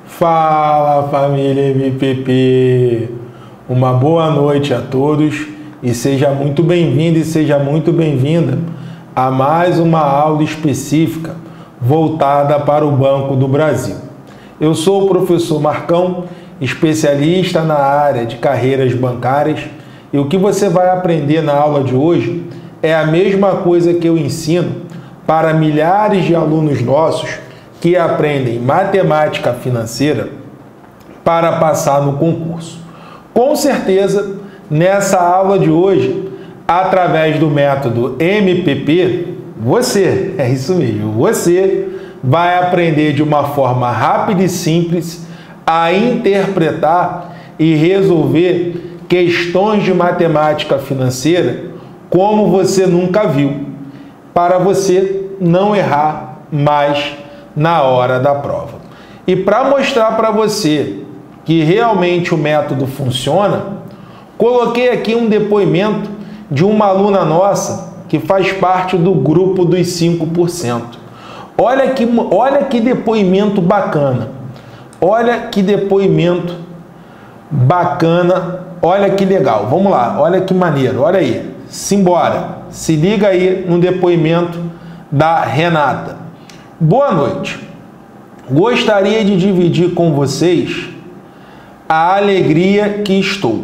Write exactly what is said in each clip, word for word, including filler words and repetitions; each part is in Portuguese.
Fala, família M P P! Uma boa noite a todos e seja muito bem-vindo e seja muito bem-vinda a mais uma aula específica voltada para o Banco do Brasil. Eu sou o professor Marcão, especialista na área de carreiras bancárias, e o que você vai aprender na aula de hoje é a mesma coisa que eu ensino para milhares de alunos nossos que aprendem matemática financeira para passar no concurso. Com certeza, nessa aula de hoje, através do método M P P, você, é isso mesmo, você vai aprender de uma forma rápida e simples a interpretar e resolver questões de matemática financeira como você nunca viu, para você não errar mais na hora da prova. E para mostrar para você que realmente o método funciona, coloquei aqui um depoimento de uma aluna nossa que faz parte do grupo dos cinco por cento. Olha que, olha que depoimento bacana. Olha que depoimento bacana. Olha que legal. Vamos lá. Olha que maneiro. Olha aí. Simbora. Se liga aí no depoimento da Renata. Boa noite. Gostaria de dividir com vocês a alegria que estou.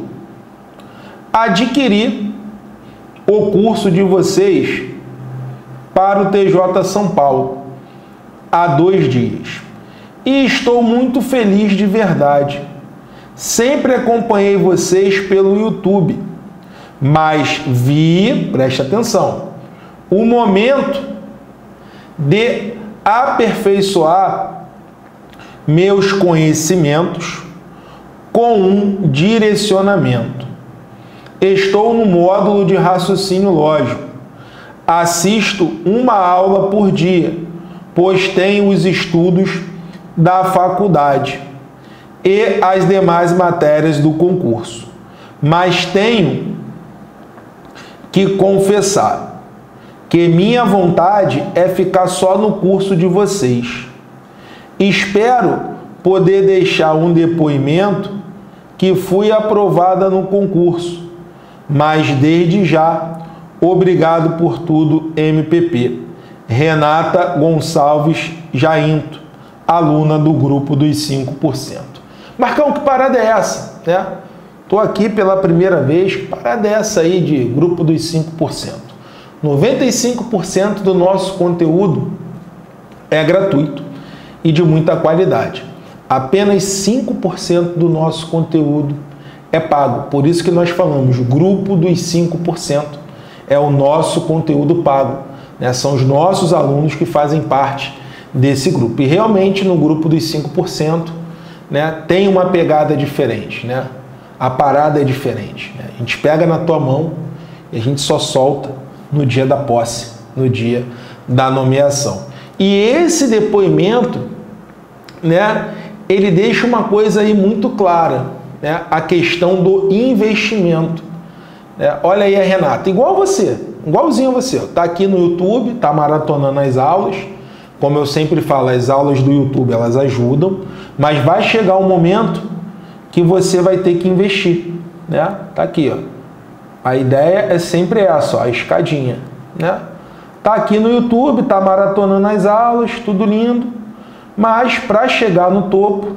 Adquiri o curso de vocês para o T J São Paulo há dois dias. E estou muito feliz de verdade. Sempre acompanhei vocês pelo YouTube, mas vi, preste atenção, o momento de aperfeiçoar meus conhecimentos com um direcionamento. Estou no módulo de raciocínio lógico. Assisto uma aula por dia, pois tenho os estudos da faculdade e as demais matérias do concurso. Mas tenho que confessar que minha vontade é ficar só no curso de vocês. Espero poder deixar um depoimento que fui aprovada no concurso, mas desde já, obrigado por tudo, M P P. Renata Gonçalves Jainto, aluna do grupo dos cinco por cento. Marcão, que parada é essa? Né? Tô aqui pela primeira vez, que parada é essa aí de grupo dos cinco por cento? noventa e cinco por cento do nosso conteúdo é gratuito e de muita qualidade. Apenas cinco por cento do nosso conteúdo é pago. Por isso que nós falamos, grupo dos cinco por cento é o nosso conteúdo pago, né? São os nossos alunos que fazem parte desse grupo. E realmente no grupo dos cinco por cento, né, tem uma pegada diferente, né? A parada é diferente, né? A gente pega na tua mão e a gente só solta no dia da posse, no dia da nomeação. E esse depoimento, né, ele deixa uma coisa aí muito clara, né, a questão do investimento. É, olha aí a Renata, igual você, igualzinho a você, tá aqui no YouTube, tá maratonando as aulas. Como eu sempre falo, as aulas do YouTube, elas ajudam, mas vai chegar um momento que você vai ter que investir, né? Tá aqui, ó. A ideia é sempre essa, ó, a escadinha, né? Tá aqui no YouTube, tá maratonando as aulas, tudo lindo, mas para chegar no topo,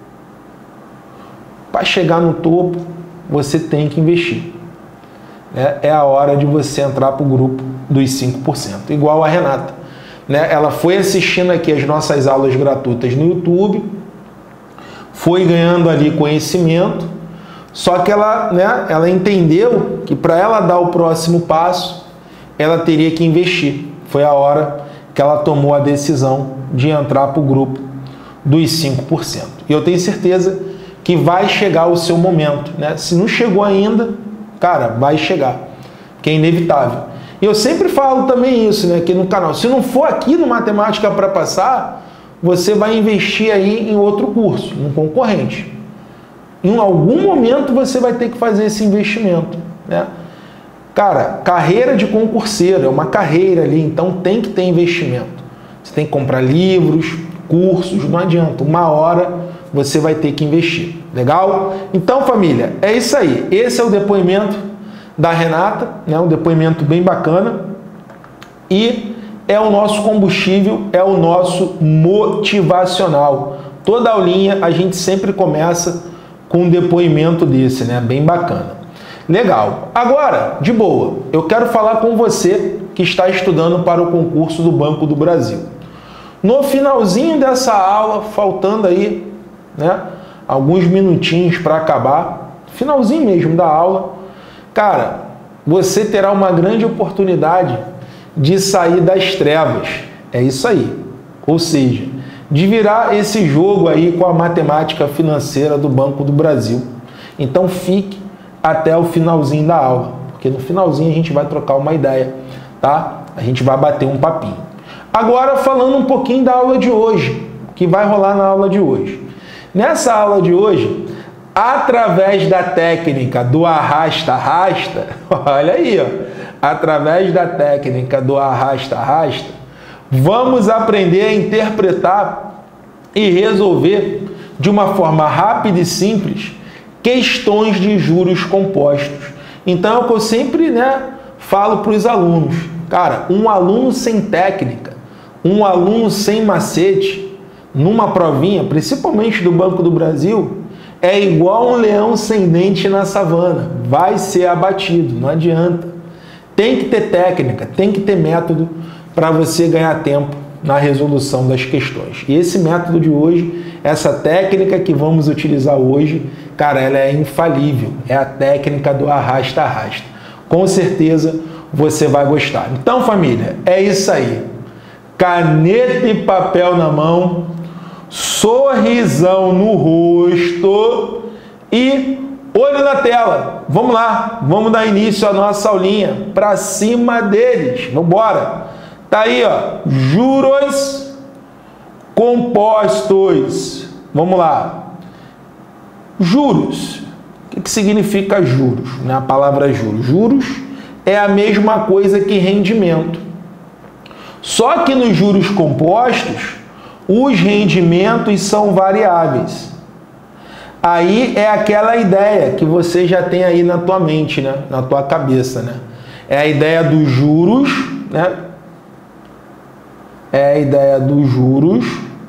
para chegar no topo, você tem que investir. Né? É a hora de você entrar para o grupo dos cinco por cento, igual a Renata. Né? Ela foi assistindo aqui as nossas aulas gratuitas no YouTube, foi ganhando ali conhecimento, só que ela, né, ela entendeu que para ela dar o próximo passo, ela teria que investir. Foi a hora que ela tomou a decisão de entrar para o grupo dos cinco por cento. E eu tenho certeza que vai chegar o seu momento. Né? Se não chegou ainda, cara, vai chegar, que é inevitável. E eu sempre falo também isso, né, aqui no canal. Se não for aqui no Matemática para Passar, você vai investir aí em outro curso, um concorrente. Em algum momento você vai ter que fazer esse investimento, né? Cara, carreira de concurseiro é uma carreira ali, então tem que ter investimento. Você tem que comprar livros, cursos, não adianta. Uma hora você vai ter que investir. Legal? Então, família, é isso aí. Esse é o depoimento da Renata, né? Um depoimento bem bacana. E é o nosso combustível, é o nosso motivacional. Toda aulinha a gente sempre começa com um depoimento desse, né? Bem bacana. Legal. Agora, de boa, eu quero falar com você que está estudando para o concurso do Banco do Brasil. No finalzinho dessa aula, faltando aí, né, alguns minutinhos para acabar, finalzinho mesmo da aula, cara, você terá uma grande oportunidade de sair das trevas. É isso aí. Ou seja, de virar esse jogo aí com a matemática financeira do Banco do Brasil. Então fique até o finalzinho da aula, porque no finalzinho a gente vai trocar uma ideia, tá? A gente vai bater um papinho. Agora falando um pouquinho da aula de hoje, que vai rolar na aula de hoje. Nessa aula de hoje, através da técnica do arrasta-arrasta, olha aí, ó, através da técnica do arrasta-arrasta, vamos aprender a interpretar e resolver de uma forma rápida e simples questões de juros compostos. Então, é o que eu sempre, né, falo para os alunos. Cara, um aluno sem técnica, um aluno sem macete, numa provinha, principalmente do Banco do Brasil, é igual um leão sem dente na savana. Vai ser abatido, não adianta. Tem que ter técnica, tem que ter método para você ganhar tempo na resolução das questões. E esse método de hoje, essa técnica que vamos utilizar hoje, cara, ela é infalível. É a técnica do arrasta-arrasta. Com certeza você vai gostar. Então, família, é isso aí. Caneta e papel na mão, sorrisão no rosto e olho na tela. Vamos lá, vamos dar início à nossa aulinha. Para cima deles. Vamos embora. Tá aí, ó, juros compostos. Vamos lá. Juros. O que significa juros? Né? A palavra juros. Juros é a mesma coisa que rendimento. Só que nos juros compostos, os rendimentos são variáveis. Aí é aquela ideia que você já tem aí na tua mente, né? Na tua cabeça, né? É a ideia dos juros, né? É a ideia dos juros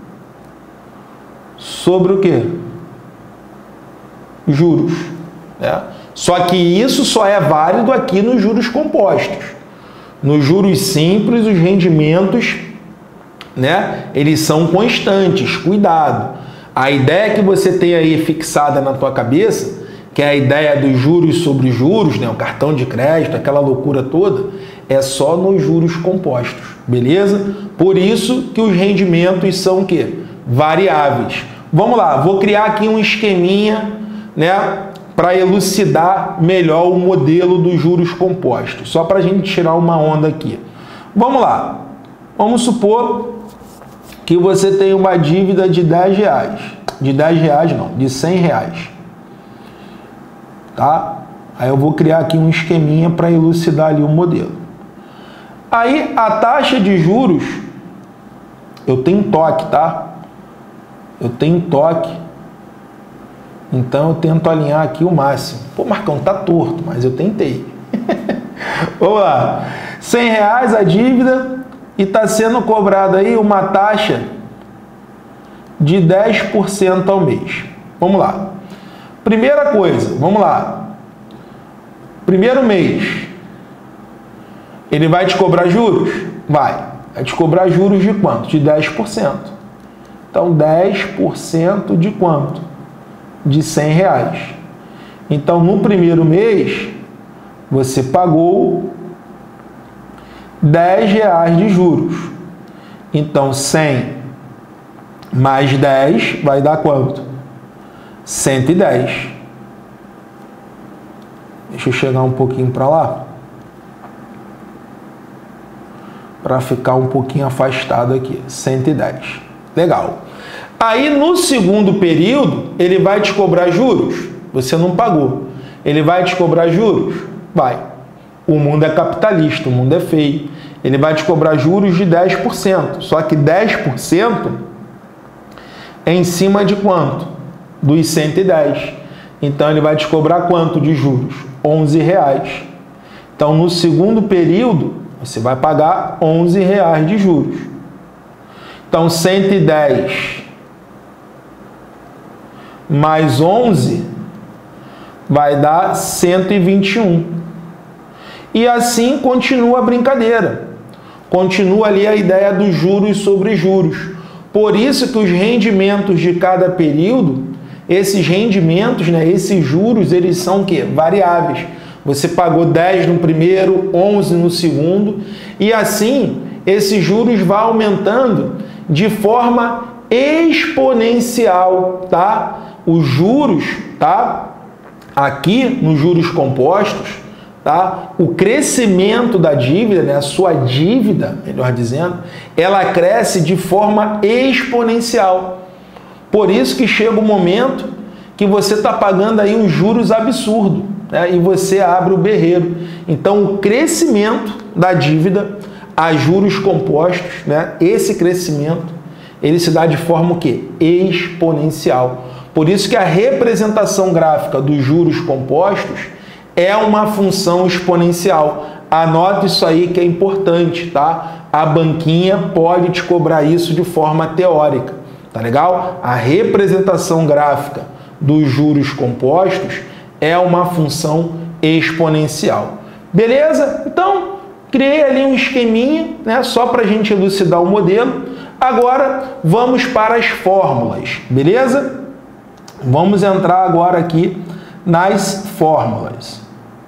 sobre o quê? Juros. Né? Só que isso só é válido aqui nos juros compostos. Nos juros simples, os rendimentos, né, eles são constantes. Cuidado. A ideia que você tem aí fixada na tua cabeça, que é a ideia dos juros sobre juros, né, o cartão de crédito, aquela loucura toda, é só nos juros compostos, beleza? Por isso que os rendimentos são o quê? Variáveis. Vamos lá, vou criar aqui um esqueminha, né, para elucidar melhor o modelo dos juros compostos, só para a gente tirar uma onda aqui. Vamos lá, vamos supor que você tem uma dívida de dez reais, de dez reais não, de cem reais, tá? Aí eu vou criar aqui um esqueminha para elucidar ali o modelo. Aí a taxa de juros, eu tenho toque, tá? Eu tenho toque, então eu tento alinhar aqui o máximo. Pô, Marcão, tá torto, mas eu tentei. Vamos lá, cem reais a dívida e está sendo cobrada aí uma taxa de dez por cento ao mês. Vamos lá. Primeira coisa, vamos lá. Primeiro mês, ele vai te cobrar juros? Vai. Vai te cobrar juros de quanto? De dez por cento. Então, dez por cento de quanto? De cem reais. Então, no primeiro mês, você pagou dez reais de juros. Então, cem mais dez vai dar quanto? cento e dez. Deixa eu chegar um pouquinho para lá, para ficar um pouquinho afastado aqui. cento e dez. Legal. Aí, no segundo período, ele vai te cobrar juros? Você não pagou. Ele vai te cobrar juros? Vai. O mundo é capitalista, o mundo é feio. Ele vai te cobrar juros de dez por cento. Só que dez por cento em cima de quanto? Dos cento e dez. Então, ele vai te cobrar quanto de juros? onze reais. Então, no segundo período, você vai pagar onze reais de juros. Então, cento e dez mais onze vai dar cento e vinte e um. E assim continua a brincadeira. Continua ali a ideia dos juros sobre juros. Por isso que os rendimentos de cada período, esses rendimentos, né, esses juros, eles são o quê? Variáveis. Você pagou dez no primeiro, onze no segundo, e assim esses juros vão aumentando de forma exponencial, tá? Os juros, tá? Aqui nos juros compostos, tá? O crescimento da dívida, né? A sua dívida, melhor dizendo, ela cresce de forma exponencial. Por isso que chega o momento que você está pagando aí uns juros absurdos, né? E você abre o berreiro. Então, o crescimento da dívida a juros compostos, né? Esse crescimento, ele se dá de forma o quê? Exponencial. Por isso que a representação gráfica dos juros compostos é uma função exponencial. Anote isso aí que é importante, tá? A banquinha pode te cobrar isso de forma teórica, tá legal? A representação gráfica dos juros compostos é uma função exponencial. Beleza? Então, criei ali um esqueminha, né? Só para a gente elucidar o modelo. Agora, vamos para as fórmulas, beleza? Vamos entrar agora aqui nas fórmulas.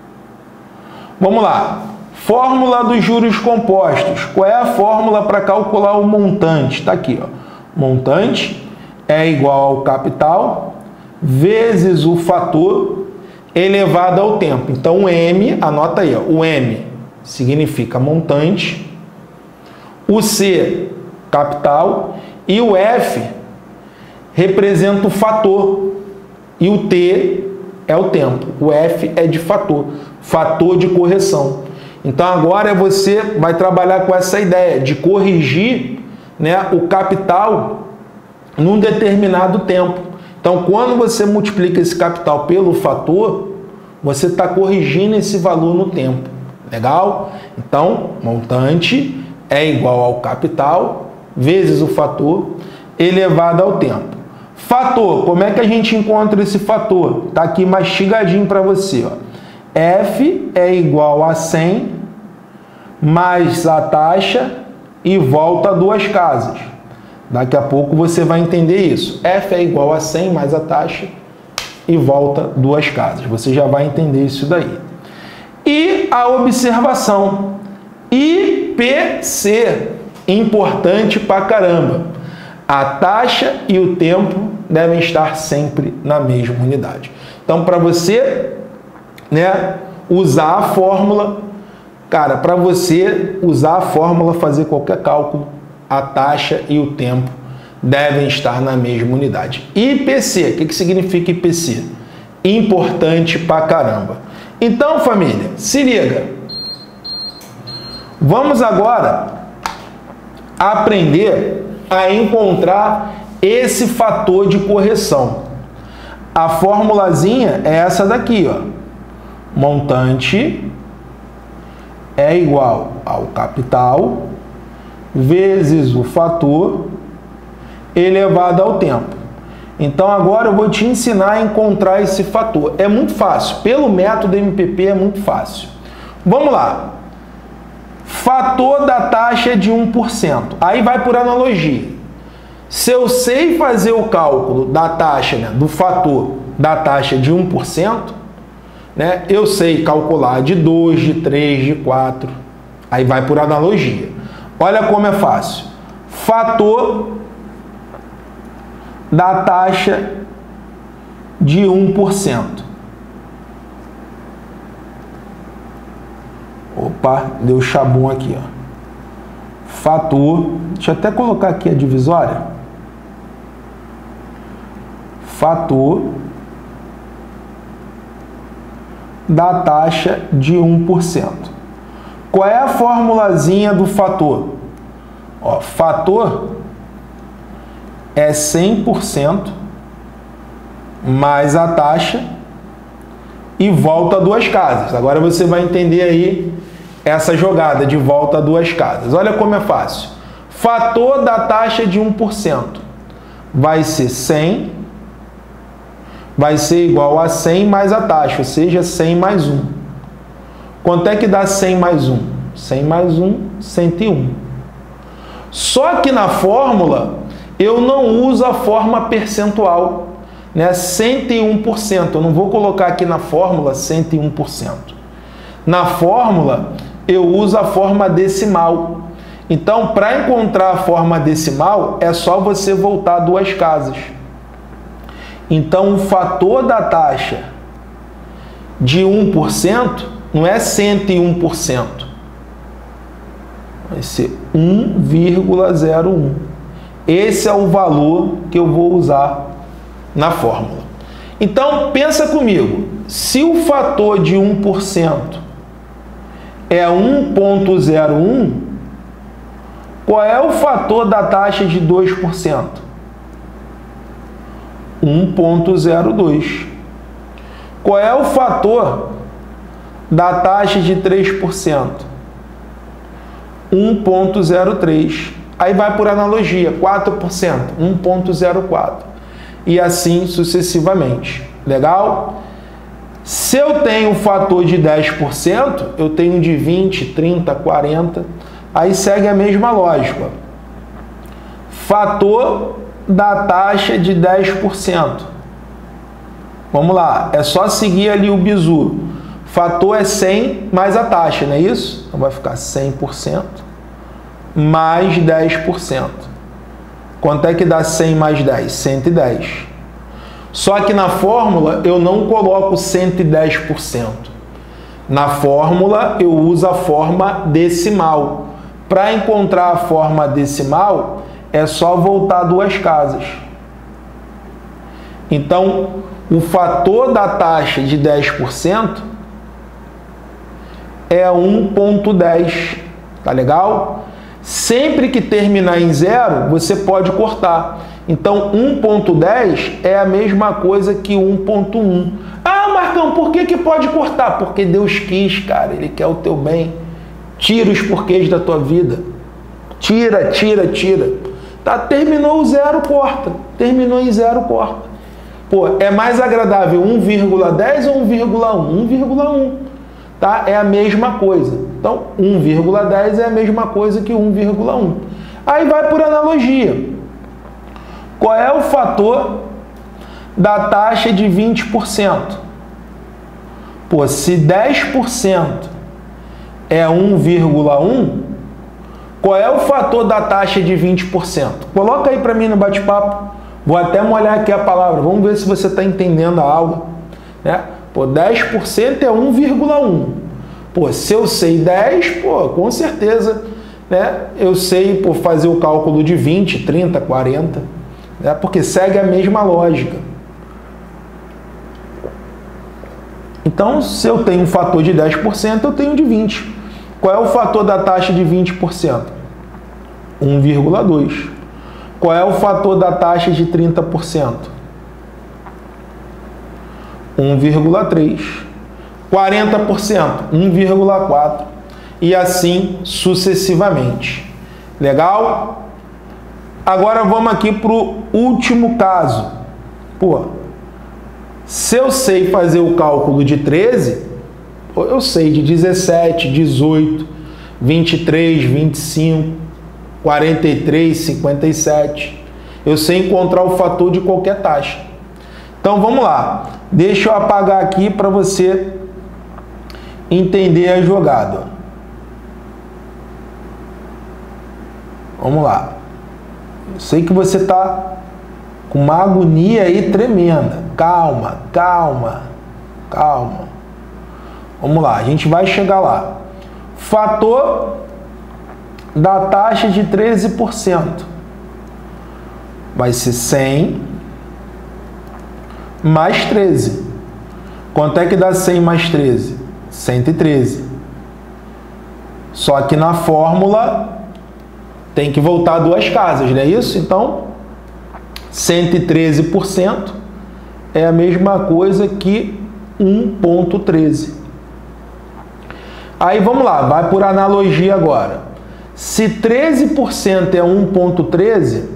Vamos lá. Fórmula dos juros compostos. Qual é a fórmula para calcular o montante? Está aqui, ó. Montante é igual ao capital vezes o fator elevado ao tempo. Então, o M, anota aí, ó, o M significa montante, o C, capital, e o F representa o fator, e o T é o tempo. O F é de fator, fator de correção. Então, agora você vai trabalhar com essa ideia de corrigir, né, o capital num determinado tempo. Então, quando você multiplica esse capital pelo fator, você está corrigindo esse valor no tempo. Legal? Então, montante é igual ao capital vezes o fator elevado ao tempo. Fator, como é que a gente encontra esse fator? Está aqui mastigadinho para você, ó. F é igual a cem mais a taxa e volta a duas casas. Daqui a pouco você vai entender isso. F é igual a cem mais a taxa e volta duas casas. Você já vai entender isso daí. E a observação. I P C, importante pra caramba. A taxa e o tempo devem estar sempre na mesma unidade. Então, para você, né, usar a fórmula, cara, para você usar a fórmula, fazer qualquer cálculo, a taxa e o tempo devem estar na mesma unidade. I P C, o que, que significa I P C? Importante pra caramba. Então, família, se liga. Vamos agora aprender a encontrar esse fator de correção. A formulazinha é essa daqui, ó. Montante é igual ao capital vezes o fator elevado ao tempo. Então, agora eu vou te ensinar a encontrar esse fator. É muito fácil. Pelo método M P P é muito fácil. Vamos lá. Fator da taxa de um por cento. Aí vai por analogia. Se eu sei fazer o cálculo da taxa, né, do fator da taxa de um por cento, né, eu sei calcular de dois, de três, de quatro. Aí vai por analogia. Olha como é fácil. Fator da taxa de um por cento. Opa, deu chabum aqui, ó. Fator, deixa eu até colocar aqui a divisória. Fator da taxa de um por cento. Qual é a formulazinha do fator? Ó, fator é cem por cento mais a taxa e volta a duas casas. Agora você vai entender aí essa jogada de volta a duas casas. Olha como é fácil. Fator da taxa de um por cento vai ser cem, vai ser igual a cem mais a taxa, ou seja, cem mais um. Quanto é que dá cem mais um? cem mais um, cento e um. Só que na fórmula eu não uso a forma percentual, né? cento e um por cento. Eu não vou colocar aqui na fórmula cento e um por cento. Na fórmula eu uso a forma decimal. Então, para encontrar a forma decimal, é só você voltar duas casas. Então, o fator da taxa de um por cento não é cento e um por cento. Vai ser um vírgula zero um. Esse é o valor que eu vou usar na fórmula. Então, pensa comigo. Se o fator de um por cento é um vírgula zero um, qual é o fator da taxa de dois por cento? um vírgula zero dois. Qual é o fator da taxa de três por cento? um vírgula zero três. Aí vai por analogia, quatro por cento, um vírgula zero quatro. E assim sucessivamente. Legal? Se eu tenho o fator de dez por cento, eu tenho de vinte, trinta, quarenta. Aí segue a mesma lógica. Fator da taxa de dez por cento. Vamos lá, é só seguir ali o bizu. Fator é cem mais a taxa, não é isso? Então vai ficar cem por cento mais dez por cento. Quanto é que dá cem mais dez? cento e dez. Só que na fórmula eu não coloco cento e dez por cento. Na fórmula eu uso a forma decimal. Para encontrar a forma decimal, é só voltar duas casas. Então, o fator da taxa de dez por cento é um vírgula dez. Tá legal? Sempre que terminar em zero, você pode cortar. Então, um vírgula dez é a mesma coisa que um vírgula um. Ah, Marcão, por que que pode cortar? Porque Deus quis, cara. Ele quer o teu bem. Tira os porquês da tua vida. Tira, tira, tira. Tá, terminou o zero, corta. Terminou em zero, corta. Pô, é mais agradável um vírgula dez ou um vírgula um? um vírgula um. Tá? É a mesma coisa. Então, um vírgula dez é a mesma coisa que um vírgula um. Aí vai por analogia. Qual é o fator da taxa de vinte por cento? Pô, se dez por cento é um vírgula um, qual é o fator da taxa de vinte por cento? Coloca aí para mim no bate-papo. Vou até molhar aqui a palavra. Vamos ver se você está entendendo a aula. Né? Pô, dez por cento é um vírgula um. Pô, se eu sei dez, pô, com certeza, né, eu sei pô, fazer o cálculo de vinte, trinta, quarenta, né, porque segue a mesma lógica. Então, se eu tenho um fator de dez por cento, eu tenho de vinte. Qual é o fator da taxa de vinte por cento? um vírgula dois. Qual é o fator da taxa de trinta por cento? um vírgula três. quarenta por cento, um vírgula quatro. E assim sucessivamente. Legal? Agora vamos aqui para o último caso. Pô, se eu sei fazer o cálculo de treze, eu sei de dezessete, dezoito, vinte e três, vinte e cinco, quarenta e três, cinquenta e sete. Eu sei encontrar o fator de qualquer taxa. Então vamos lá. Deixa eu apagar aqui para você entender a jogada. Vamos lá. Eu sei que você está com uma agonia aí tremenda. Calma, calma, calma. Vamos lá, a gente vai chegar lá. Fator da taxa de treze por cento vai ser cem mais treze. Quanto é que dá cem mais treze? cento e treze. Só que na fórmula tem que voltar duas casas, não é isso? Então, cento e treze por cento é a mesma coisa que um ponto treze. Aí vamos lá, vai por analogia agora. Se treze por cento é um ponto treze,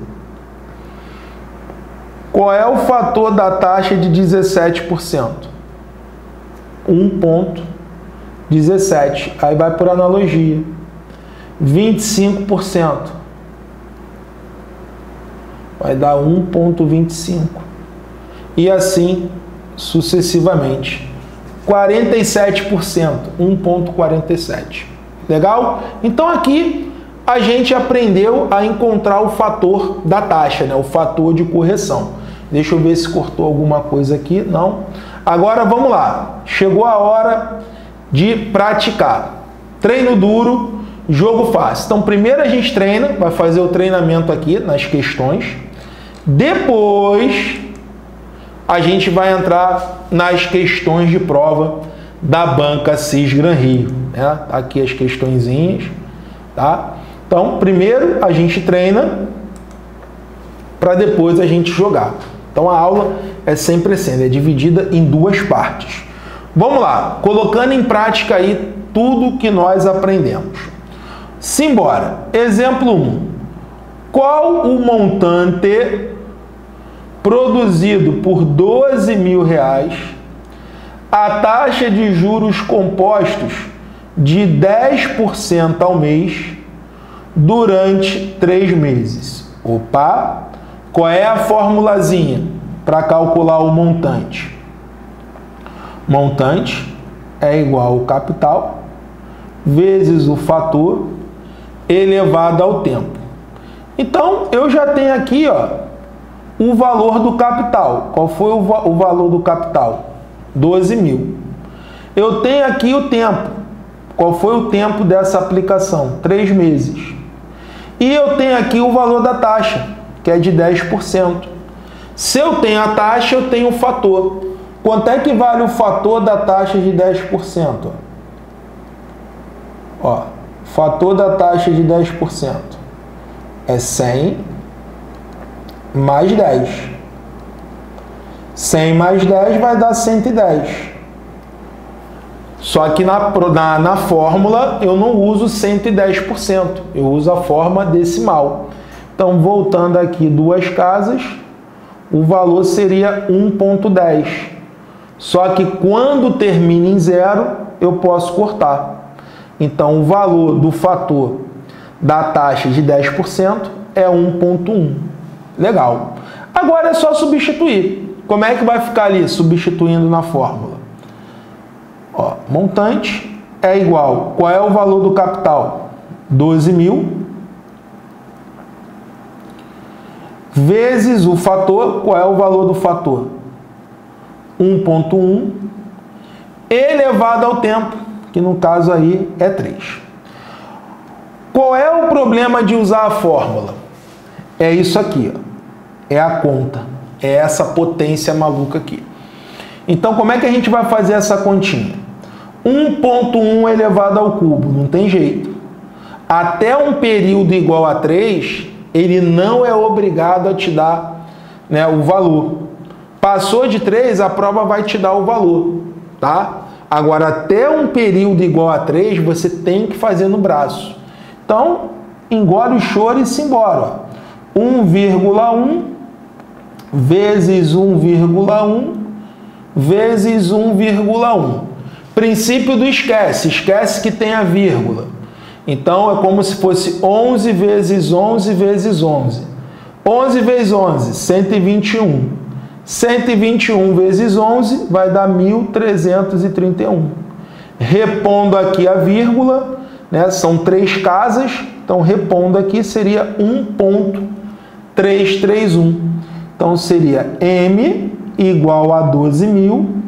qual é o fator da taxa de dezessete por cento? um ponto dezessete. Aí vai por analogia. vinte e cinco por cento vai dar um ponto vinte e cinco. E assim sucessivamente. quarenta e sete por cento, um ponto quarenta e sete. Legal? Então aqui a gente aprendeu a encontrar o fator da taxa, né? O fator de correção. Deixa eu ver se cortou alguma coisa aqui. Não. Agora vamos lá. Chegou a hora de praticar. Treino duro, jogo fácil. Então primeiro a gente treina, vai fazer o treinamento aqui nas questões. Depois a gente vai entrar nas questões de prova da banca Cis Gran Rio, né? Aqui as questõezinhas, tá? Então, primeiro a gente treina para depois a gente jogar. Então, a aula é sempre assim, é dividida em duas partes. Vamos lá, colocando em prática aí tudo que nós aprendemos. Simbora. Exemplo um. Qual o montante produzido por doze mil reais a taxa de juros compostos de dez por cento ao mês durante três meses? Opa! Qual é a formulazinha para calcular o montante? Montante é igual ao capital vezes o fator elevado ao tempo. Então, eu já tenho aqui, ó, o valor do capital. Qual foi o, va o valor do capital? doze mil. Eu tenho aqui o tempo. Qual foi o tempo dessa aplicação? três meses. E eu tenho aqui o valor da taxa, que é de dez por cento. Se eu tenho a taxa, eu tenho o fator. Quanto é que vale o fator da taxa de dez por cento? Ó, fator da taxa de dez por cento é cem mais dez. cem mais dez vai dar cento e dez. Só que na, na, na fórmula eu não uso cento e dez por cento. Eu uso a forma decimal. Então, voltando aqui duas casas, o valor seria um ponto dez. Só que quando termina em zero, eu posso cortar. Então, o valor do fator da taxa de dez por cento é um ponto um. Legal. Agora é só substituir. Como é que vai ficar ali substituindo na fórmula? Ó, montante é igual. Qual é o valor do capital? doze mil. Vezes o fator. Qual é o valor do fator? um ponto um. Elevado ao tempo, que no caso aí é três. Qual é o problema de usar a fórmula? É isso aqui, ó. É a conta. É essa potência maluca aqui. Então, como é que a gente vai fazer essa continha? um ponto um elevado ao cubo, não tem jeito. Até um período igual a três, ele não é obrigado a te dar, né, o valor. Passou de três, a prova vai te dar o valor, tá? Agora, até um período igual a três, você tem que fazer no braço. Então, engole o choro e se embora. um vírgula um vezes um vírgula um vezes um vírgula um. Princípio do esquece. Esquece que tem a vírgula. Então, é como se fosse onze vezes onze vezes onze. onze vezes onze, cento e vinte e um. cento e vinte e um vezes onze vai dar mil trezentos e trinta e um. Repondo aqui a vírgula, né, são três casas, então repondo aqui seria um ponto trezentos e trinta e um. Então seria M igual a doze mil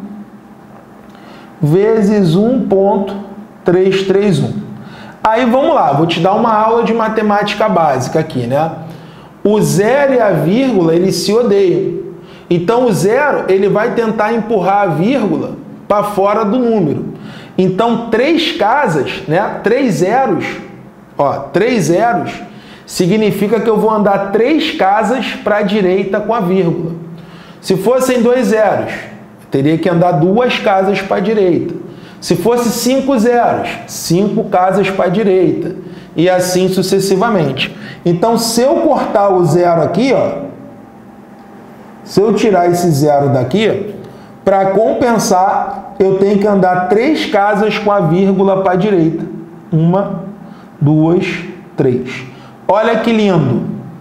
vezes um ponto trezentos e trinta e um. Aí vamos lá, vou te dar uma aula de matemática básica aqui, né? O zero e a vírgula, eles se odeiam. Então o zero, ele vai tentar empurrar a vírgula para fora do número. Então três casas, né? Três zeros, ó, três zeros significa que eu vou andar três casas para a direita com a vírgula. Se fossem dois zeros, eu teria que andar duas casas para a direita. Se fosse cinco zeros, cinco casas para a direita. E assim sucessivamente. Então, se eu cortar o zero aqui, ó, se eu tirar esse zero daqui, para compensar, eu tenho que andar três casas com a vírgula para a direita. Uma, duas, três. Olha que lindo.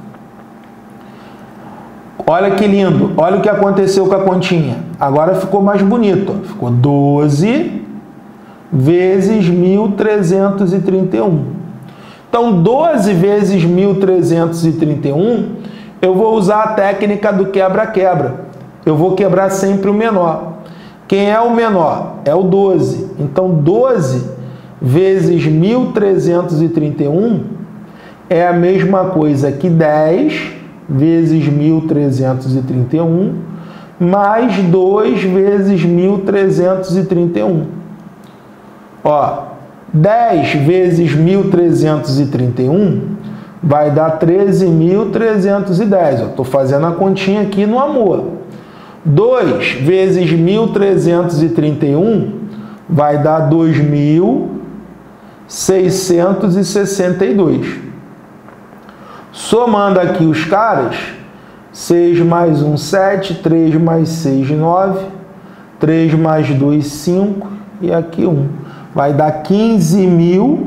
Olha que lindo. Olha o que aconteceu com a continha. Agora ficou mais bonito. Ó. Ficou doze vezes mil trezentos e trinta e um. Então, doze vezes mil trezentos e trinta e um, eu vou usar a técnica do quebra-quebra. Eu vou quebrar sempre o menor. Quem é o menor? É o doze. Então, doze vezes mil trezentos e trinta e um é a mesma coisa que dez vezes mil trezentos e trinta e um mais dois vezes mil trezentos e trinta e um. Ó, dez vezes mil trezentos e trinta e um vai dar treze mil trezentos e dez. Estou fazendo a continha aqui no amor. dois vezes mil trezentos e trinta e um vai dar dois mil seiscentos e sessenta e dois. Somando aqui os caras, seis mais um, sete, três mais seis, nove, três mais dois, cinco e aqui um. Vai dar quinze mil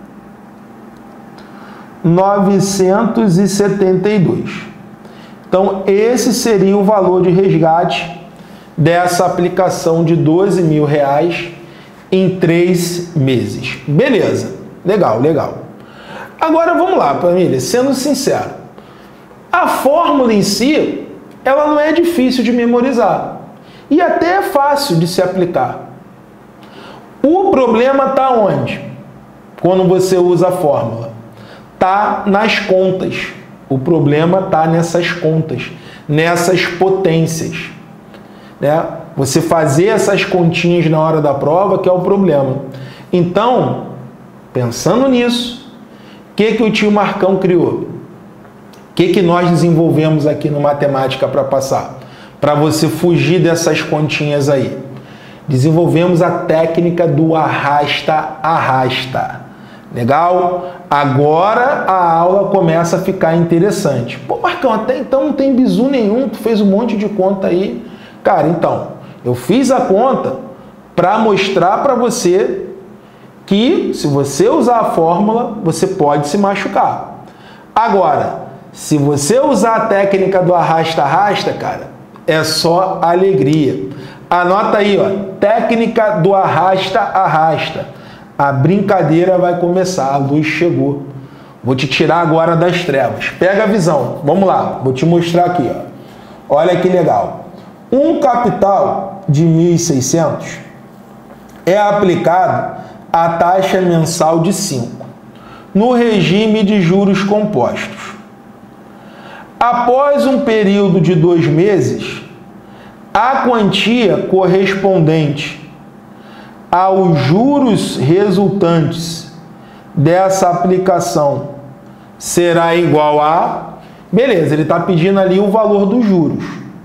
novecentos e setenta e dois. Então, esse seria o valor de resgate dessa aplicação de doze mil reais em três meses. Beleza, legal, legal. Agora vamos lá, família, sendo sincero. A fórmula em si, ela não é difícil de memorizar. E até é fácil de se aplicar. O problema está onde? Quando você usa a fórmula. Está nas contas. O problema está nessas contas, nessas potências. Né? Você fazer essas continhas na hora da prova que é o problema. Então, pensando nisso, o que, que o tio Marcão criou? O que, que nós desenvolvemos aqui no Matemática para passar? Para você fugir dessas continhas aí. Desenvolvemos a técnica do arrasta-arrasta. Legal? Agora a aula começa a ficar interessante. Pô, Marcão, até então não tem bizu nenhum, tu fez um monte de conta aí. Cara, então, eu fiz a conta para mostrar para você que se você usar a fórmula, você pode se machucar. Agora, se você usar a técnica do arrasta-arrasta, cara, é só alegria. Anota aí, ó, técnica do arrasta-arrasta. A brincadeira vai começar, a luz chegou. Vou te tirar agora das trevas. Pega a visão, vamos lá, vou te mostrar aqui, ó. Olha que legal. Um capital de mil e seiscentos é aplicado a taxa mensal de cinco, no regime de juros compostos. Após um período de dois meses, a quantia correspondente aos juros resultantes dessa aplicação será igual a... Beleza, ele está pedindo ali o valor dos juros.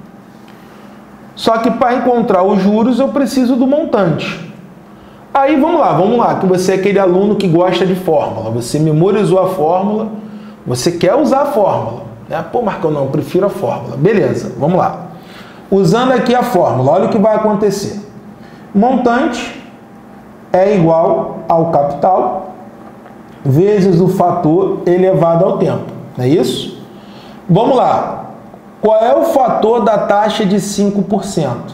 Só que para encontrar os juros eu preciso do montante. Aí vamos lá, vamos lá, que você é aquele aluno que gosta de fórmula. Você memorizou a fórmula, você quer usar a fórmula. Né? Pô, Marcão, não, eu prefiro a fórmula. Beleza, vamos lá. Usando aqui a fórmula, olha o que vai acontecer. Montante é igual ao capital vezes o fator elevado ao tempo. Não é isso? Vamos lá. Qual é o fator da taxa de cinco por cento?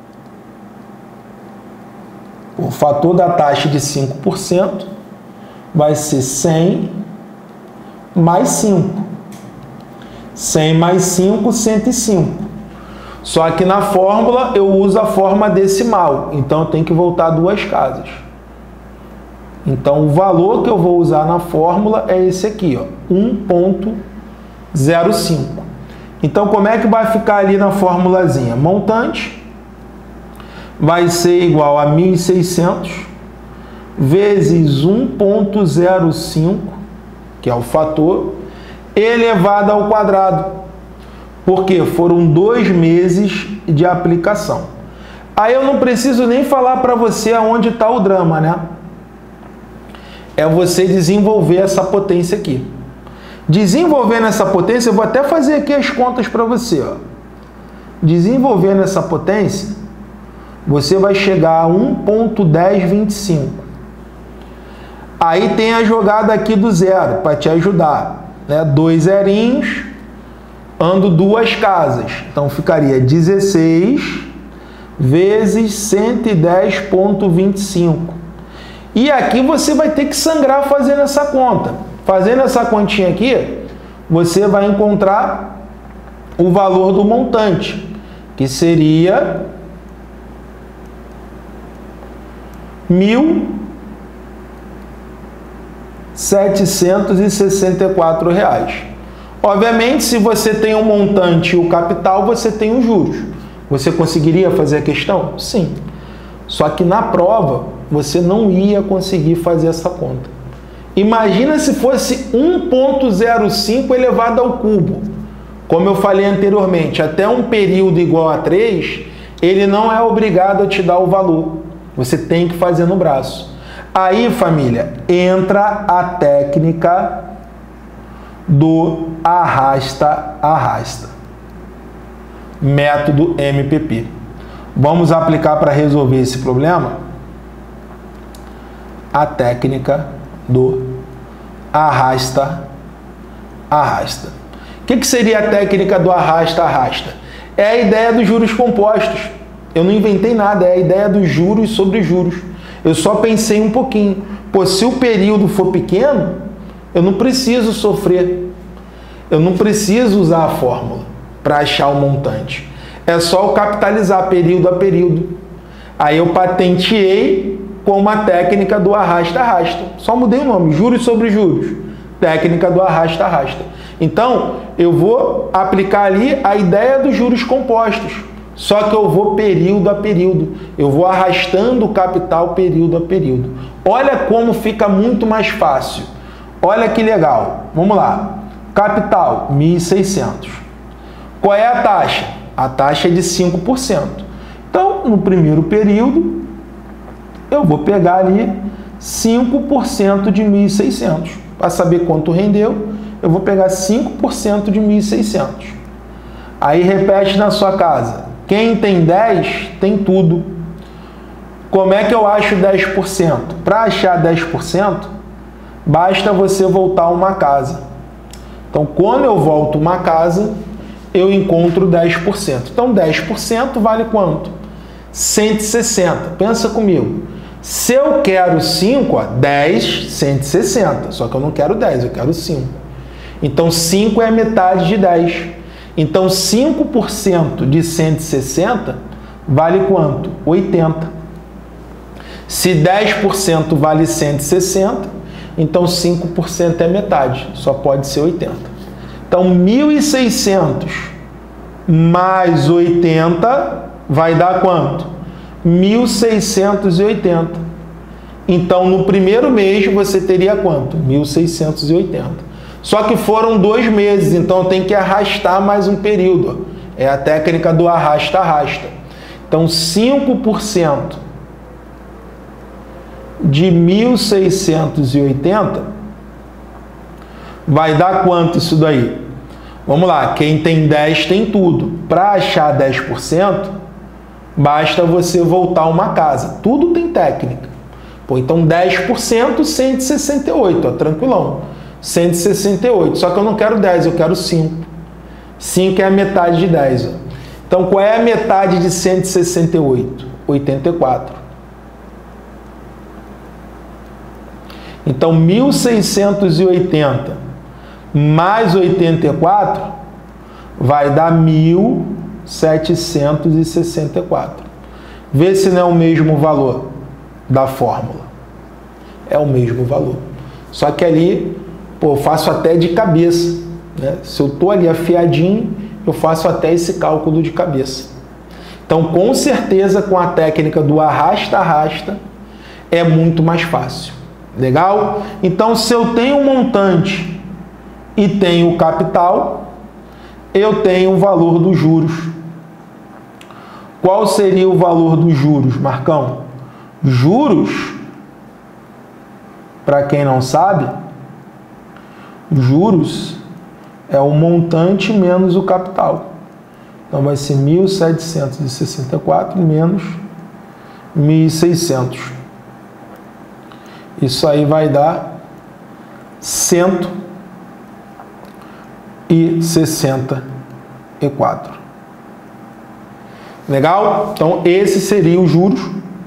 O fator da taxa de cinco por cento vai ser cem mais cinco. cem mais cinco, cento e cinco. Só que na fórmula eu uso a forma decimal, então eu tenho que voltar duas casas. Então o valor que eu vou usar na fórmula é esse aqui, ó, um ponto zero cinco. Então como é que vai ficar ali na formulazinha? Montante vai ser igual a mil e seiscentos vezes um ponto zero cinco, que é o fator, elevado ao quadrado. Porque foram dois meses de aplicação. Aí eu não preciso nem falar para você aonde está o drama, né? É você desenvolver essa potência aqui. Desenvolvendo essa potência, eu vou até fazer aqui as contas para você, ó. Desenvolvendo essa potência, você vai chegar a um ponto dez vinte e cinco. Aí tem a jogada aqui do zero, para te ajudar, né? Dois zerinhos, ando duas casas. Então, ficaria dezesseis vezes cento e dez vírgula vinte e cinco. E aqui você vai ter que sangrar fazendo essa conta. Fazendo essa continha aqui, você vai encontrar o valor do montante, que seria mil setecentos e sessenta e quatro reais. Obviamente, se você tem o montante e o capital, você tem os juros. Você conseguiria fazer a questão? Sim. Só que na prova, você não ia conseguir fazer essa conta. Imagina se fosse um ponto zero cinco elevado ao cubo. Como eu falei anteriormente, até um período igual a três, ele não é obrigado a te dar o valor. Você tem que fazer no braço. Aí, família, entra a técnica do arrasta-arrasta. Método M P P. Vamos aplicar para resolver esse problema a técnica do arrasta-arrasta. O que, que seria a técnica do arrasta-arrasta? É a ideia dos juros compostos. Eu não inventei nada, é a ideia dos juros sobre juros. Eu só pensei um pouquinho. Pô, se o período for pequeno, eu não preciso sofrer. Eu não preciso usar a fórmula para achar o montante. É só eu capitalizar período a período. Aí eu patenteei com uma técnica do arrasta-arrasta. Só mudei o nome, juros sobre juros. Técnica do arrasta-arrasta. Então, eu vou aplicar ali a ideia dos juros compostos. Só que eu vou período a período. Eu vou arrastando o capital período a período. Olha como fica muito mais fácil. Olha que legal. Vamos lá. Capital, mil e seiscentos. Qual é a taxa? A taxa é de cinco por cento. Então, no primeiro período, eu vou pegar ali cinco por cento de mil e seiscentos. Para saber quanto rendeu, eu vou pegar cinco por cento de mil e seiscentos. Aí repete na sua casa. Quem tem dez, tem tudo. Como é que eu acho dez por cento? Para achar dez por cento, basta você voltar uma casa. Então, quando eu volto uma casa, eu encontro dez por cento. Então, dez por cento vale quanto? cento e sessenta. Pensa comigo. Se eu quero cinco, ó, dez, cento e sessenta. Só que eu não quero dez, eu quero cinco. Então, cinco é a metade de dez. Então, cinco por cento de cento e sessenta vale quanto? oitenta. Se dez por cento vale cento e sessenta, então cinco por cento é metade. Só pode ser oitenta. Então, mil e seiscentos mais oitenta vai dar quanto? mil seiscentos e oitenta. Então, no primeiro mês, você teria quanto? mil seiscentos e oitenta. Só que foram dois meses, então tem que arrastar mais um período. É a técnica do arrasta-arrasta. Então, cinco por cento de mil seiscentos e oitenta vai dar quanto isso daí? Vamos lá, quem tem dez tem tudo. Para achar dez por cento, basta você voltar uma casa. Tudo tem técnica. Pô, então, dez por cento, cento e sessenta e oito, ó, tranquilão. cento e sessenta e oito, só que eu não quero dez, eu quero cinco. cinco é a metade de dez. Ó. Então, qual é a metade de cento e sessenta e oito? oitenta e quatro. Então, mil seiscentos e oitenta mais oitenta e quatro vai dar mil setecentos e sessenta e quatro. Vê se não é o mesmo valor da fórmula. É o mesmo valor. Só que ali, pô, eu faço até de cabeça. Né? Se eu estou ali afiadinho, eu faço até esse cálculo de cabeça. Então, com certeza, com a técnica do arrasta-arrasta, é muito mais fácil. Legal? Então, se eu tenho um montante e tenho o capital, eu tenho o valor dos juros. Qual seria o valor dos juros, Marcão? Juros, para quem não sabe, juros é o montante menos o capital. Então vai ser mil setecentos e sessenta e quatro menos mil e seiscentos. Isso aí vai dar cento e sessenta e quatro. Legal? Então esse seria os juros.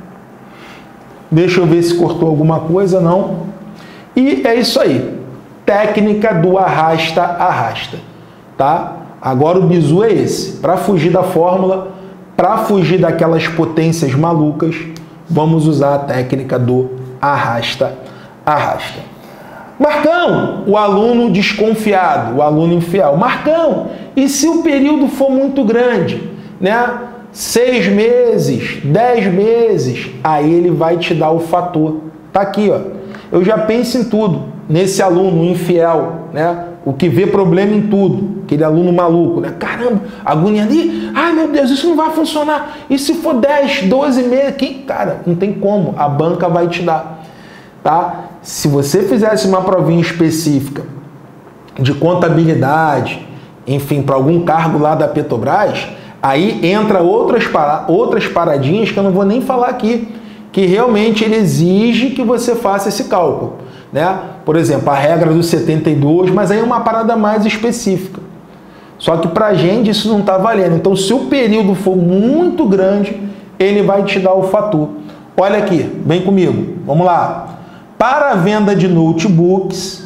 Deixa eu ver se cortou alguma coisa, não. E é isso aí. Técnica do arrasta, arrasta. Tá? Agora o bizu é esse. Para fugir da fórmula, para fugir daquelas potências malucas, vamos usar a técnica do arrasta, arrasta. Marcão, o aluno desconfiado, o aluno infiel. Marcão, e se o período for muito grande, né? Seis meses, dez meses, aí ele vai te dar o fator. Tá aqui, ó. Eu já penso em tudo nesse aluno infiel, né? O que vê problema em tudo, aquele aluno maluco, né? Caramba, agonia ali, ai meu Deus, isso não vai funcionar. E se for dez, doze meses, que cara, não tem como, a banca vai te dar, tá? Se você fizesse uma provinha específica de contabilidade, enfim, para algum cargo lá da Petrobras, aí entra outras, outras paradinhas que eu não vou nem falar aqui, que realmente ele exige que você faça esse cálculo, né? Por exemplo, a regra dos setenta e dois, mas aí é uma parada mais específica. Só que pra gente isso não está valendo. Então, se o período for muito grande, ele vai te dar o fator. Olha aqui, vem comigo, vamos lá. Para a venda de notebooks,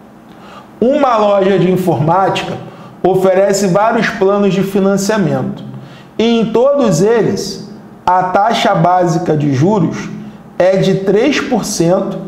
uma loja de informática oferece vários planos de financiamento. E em todos eles, a taxa básica de juros é de três por cento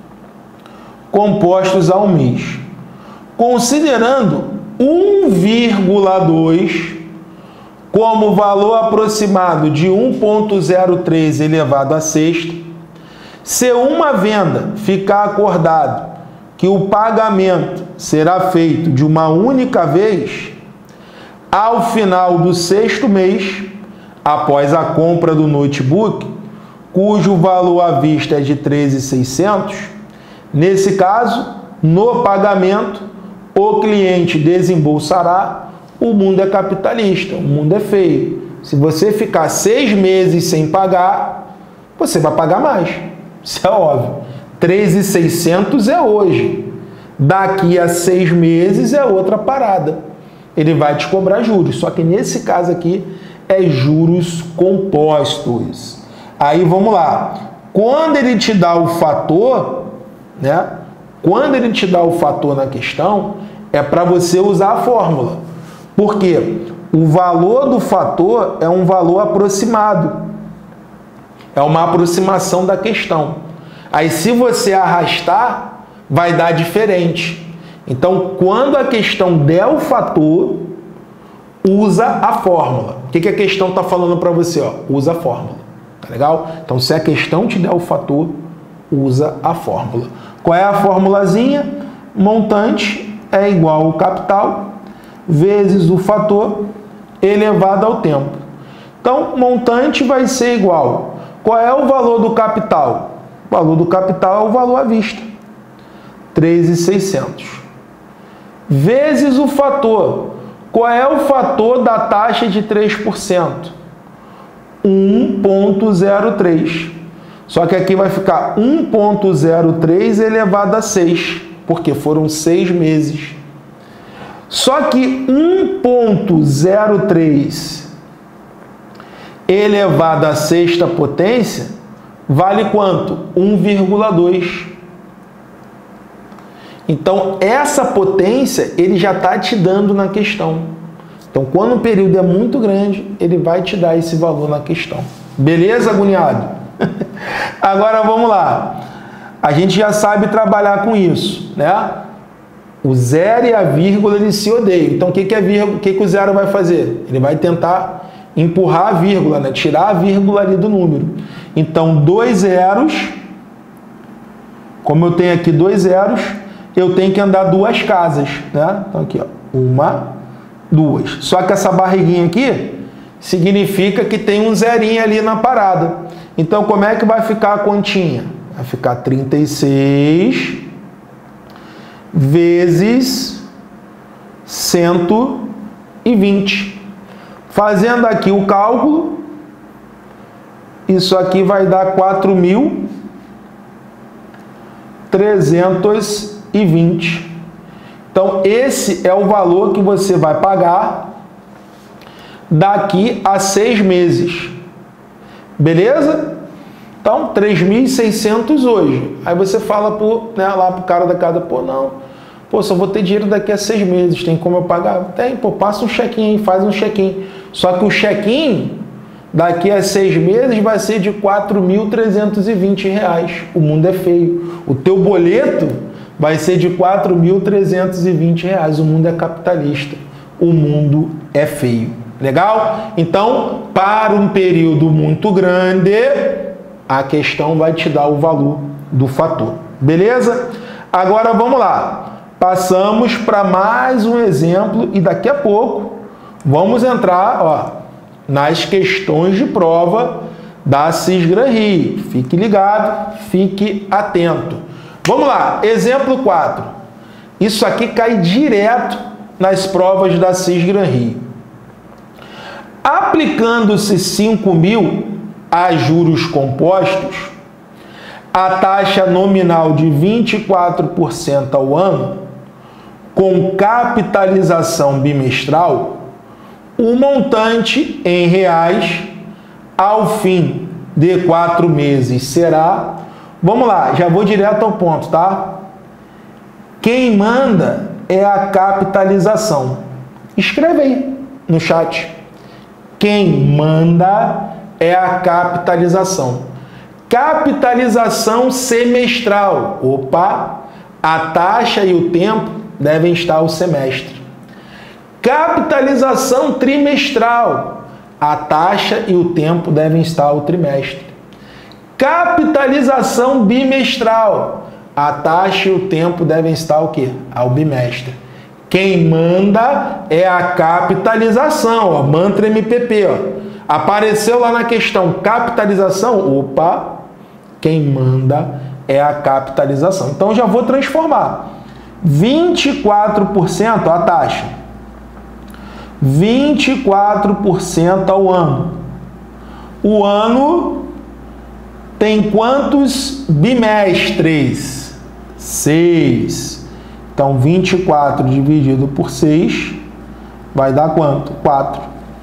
compostos ao mês. Considerando um vírgula dois como valor aproximado de um vírgula zero três elevado a sexta, se uma venda ficar acordado que o pagamento será feito de uma única vez, ao final do sexto mês, após a compra do notebook, cujo valor à vista é de treze mil e seiscentos, nesse caso, no pagamento, o cliente desembolsará. O mundo é capitalista, o mundo é feio. Se você ficar seis meses sem pagar, você vai pagar mais. Isso é óbvio. treze mil e seiscentos é hoje. Daqui a seis meses é outra parada. Ele vai te cobrar juros. Só que nesse caso aqui é juros compostos. Aí vamos lá. Quando ele te dá o fator, né? Quando ele te dá o fator na questão, é para você usar a fórmula. Por quê? O valor do fator é um valor aproximado. É uma aproximação da questão. Aí, se você arrastar, vai dar diferente. Então, quando a questão der o fator, usa a fórmula. O que, que a questão está falando para você? Ó? Usa a fórmula. Tá legal? Então, se a questão te der o fator, usa a fórmula. Qual é a formulazinha? Montante é igual ao capital vezes o fator elevado ao tempo. Então, montante vai ser igual. Qual é o valor do capital? O valor do capital é o valor à vista. treze mil e seiscentos. Vezes o fator. Qual é o fator da taxa de três por cento? um vírgula zero três. Só que aqui vai ficar um vírgula zero três elevado a seis, porque foram seis meses. Só que um vírgula zero três elevado à sexta potência vale quanto? um vírgula dois. Então, essa potência ele já está te dando na questão. Então, quando o período é muito grande, ele vai te dar esse valor na questão. Beleza, agoniado? Agora, vamos lá. A gente já sabe trabalhar com isso, né? O zero e a vírgula, eles se odeiam. Então, o que, que, é vírgula, o, que, que o zero vai fazer? Ele vai tentar empurrar a vírgula, né? Tirar a vírgula ali do número. Então, dois zeros, como eu tenho aqui dois zeros, eu tenho que andar duas casas, né? Então aqui, ó, uma, duas. Só que essa barriguinha aqui significa que tem um zerinho ali na parada. Então, como é que vai ficar a continha? Vai ficar trinta e seis vezes cento e vinte. Fazendo aqui o cálculo, isso aqui vai dar quatro mil trezentos e vinte. Então, esse é o valor que você vai pagar daqui a seis meses. Beleza? Então, três mil e seiscentos hoje. Aí você fala pro, né, lá pro cara da casa, pô, não, pô, só vou ter dinheiro daqui a seis meses, tem como eu pagar? Tem, pô, passa um check-in aí, faz um check-in. Só que o check-in daqui a seis meses vai ser de quatro mil trezentos e vinte reais. O mundo é feio. O teu boleto vai ser de quatro mil trezentos e vinte reais. O mundo é capitalista. O mundo é feio. Legal? Então, para um período muito grande, a questão vai te dar o valor do fator. Beleza? Agora vamos lá. Passamos para mais um exemplo e daqui a pouco vamos entrar, ó, nas questões de prova da Cisgran-Rio. Fique ligado, fique atento. Vamos lá, exemplo quatro. Isso aqui cai direto nas provas da Cisgran-Rio. Aplicando-se cinco mil a juros compostos, a taxa nominal de vinte e quatro por cento ao ano, com capitalização bimestral, o montante em reais ao fim de quatro meses será... Vamos lá, já vou direto ao ponto, tá? Quem manda é a capitalização. Escreve aí no chat. Quem manda é a capitalização. Capitalização semestral. Opa, a taxa e o tempo devem estar ao semestre. Capitalização trimestral. A taxa e o tempo devem estar ao trimestre. Capitalização bimestral. A taxa e o tempo devem estar ao quê? Ao bimestre. Quem manda é a capitalização, ó, mantra M P P, ó. Apareceu lá na questão capitalização, opa, quem manda é a capitalização. Então já vou transformar. vinte e quatro por cento a taxa. vinte e quatro por cento ao ano. O ano tem quantos bimestres? seis. Então, vinte e quatro dividido por seis vai dar quanto? quatro.